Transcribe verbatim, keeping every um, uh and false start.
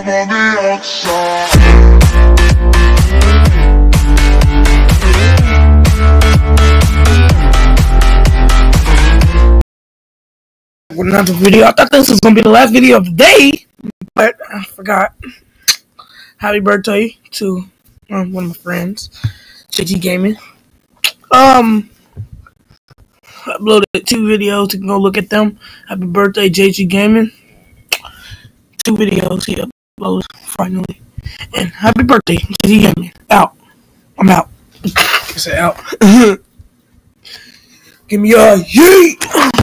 I'm on the outside. Another video. I thought this was gonna be the last video of the day, but I forgot. Happy birthday to um, one of my friends, JGGaming. Um, I uploaded two videos. You can go look at them. Happy birthday, JGGaming. Two videos he uploaded finally. And happy birthday, JGGaming. Out. I'm out. I said out. Give me a yeet.